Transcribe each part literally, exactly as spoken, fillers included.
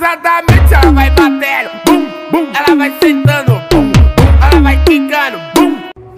Pausadamente ela vai batendo, bum, bum. Ela vai sentando, bum, bum. Ela vai quicando, bum.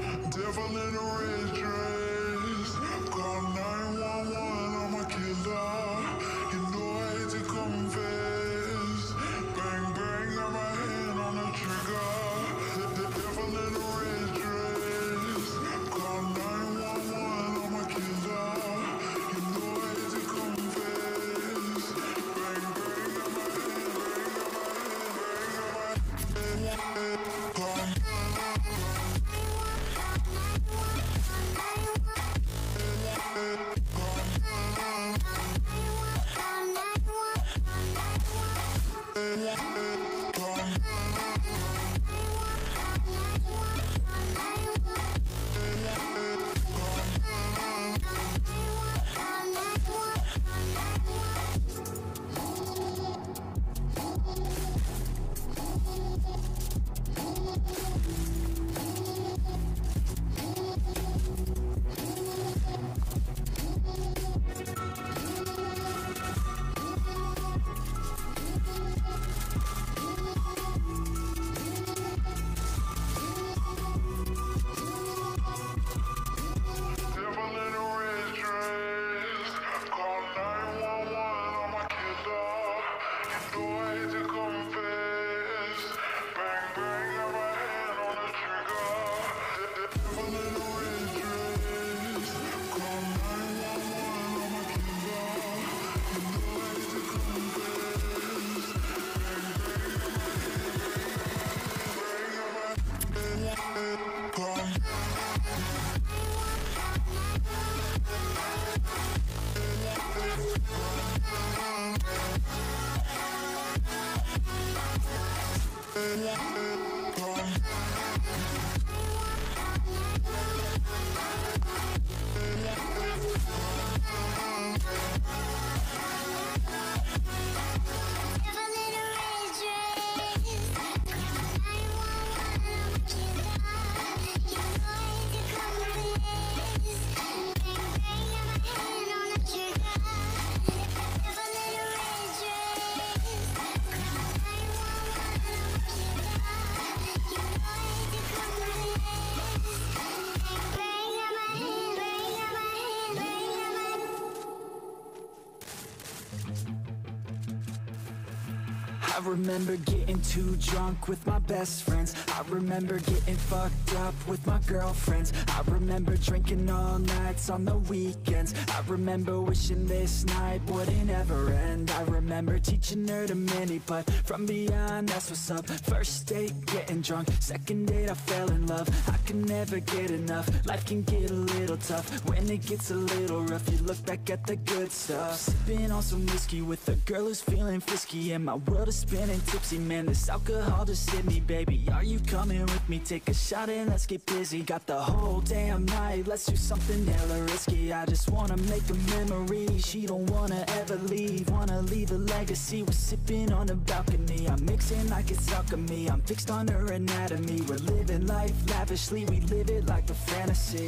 I remember getting too drunk with my best friends. I remember getting fucked up with my girlfriends. I remember drinking all nights on the weekends. I remember wishing this night wouldn't ever end. I remember teaching her to mini, but from beyond, that's what's up. First date, getting drunk. Second date, I fell in love. I can never get enough. Life can get a little tough. When it gets a little rough, you look back at the good stuff. Sipping on some whiskey with a girl who's feeling frisky, and my world is spinning tipsy. Man, this alcohol just hit me, baby. Are you coming with me? Take a shot and let's get busy. Got the whole damn night, let's do something hella risky. I just wanna make a memory. She don't wanna ever leave, wanna leave a legacy. We're sipping on the balcony, I'm mixing like it's alchemy. I'm fixed on her anatomy. We're living life lavishly, we live it like a fantasy.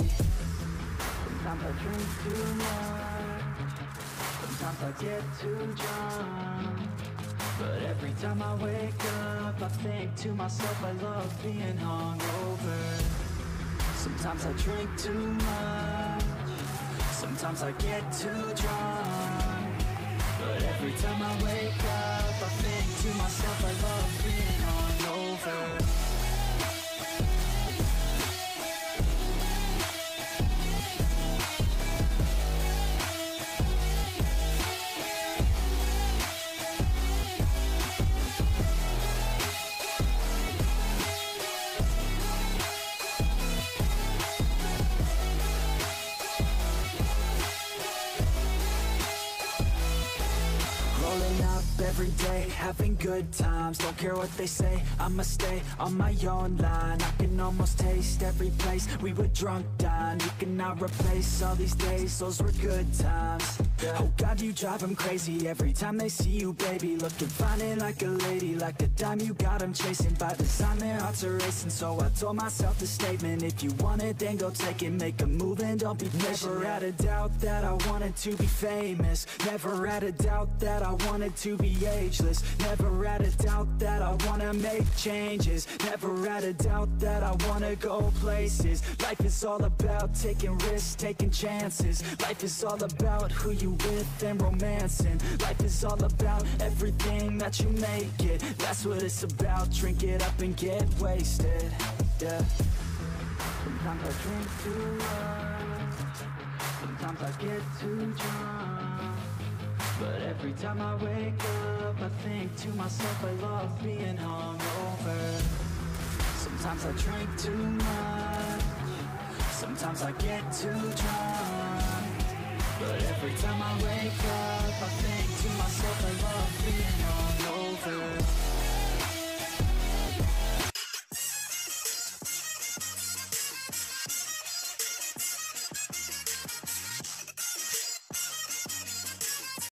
Sometimes I drink too much, sometimes I get too drunk, but every time I wake up, I think to myself, I love being hungover. Sometimes I drink too much, sometimes I get too drunk, but every time I wake up, I think to myself, I love being hungover. Every day, having good times, don't care what they say, I'ma stay on my own line. I can almost taste every place we were drunk down. You cannot replace all these days, those were good times. Oh God, you drive them crazy every time they see you, baby. Looking fine and like a lady, like a dime you got them chasing. By design their hearts are racing, so I told myself the statement: if you want it, then go take it, make a move and don't be patient. Never had a doubt that I wanted to be famous. Never had a doubt that I wanted to be ageless. Never had a doubt that I wanna make changes. Never had a doubt that I wanna go places. Life is all about taking risks, taking chances. Life is all about who you with and romancing. Life is all about everything that you make it. That's what it's about. Drink it up and get wasted. Yeah. Sometimes I drink too much. Sometimes I get too drunk. But every time I wake up, I think to myself, I love being hungover. Sometimes I drink too much. Sometimes I get too drunk. But every time I wake up, I think to myself, I love being hungover.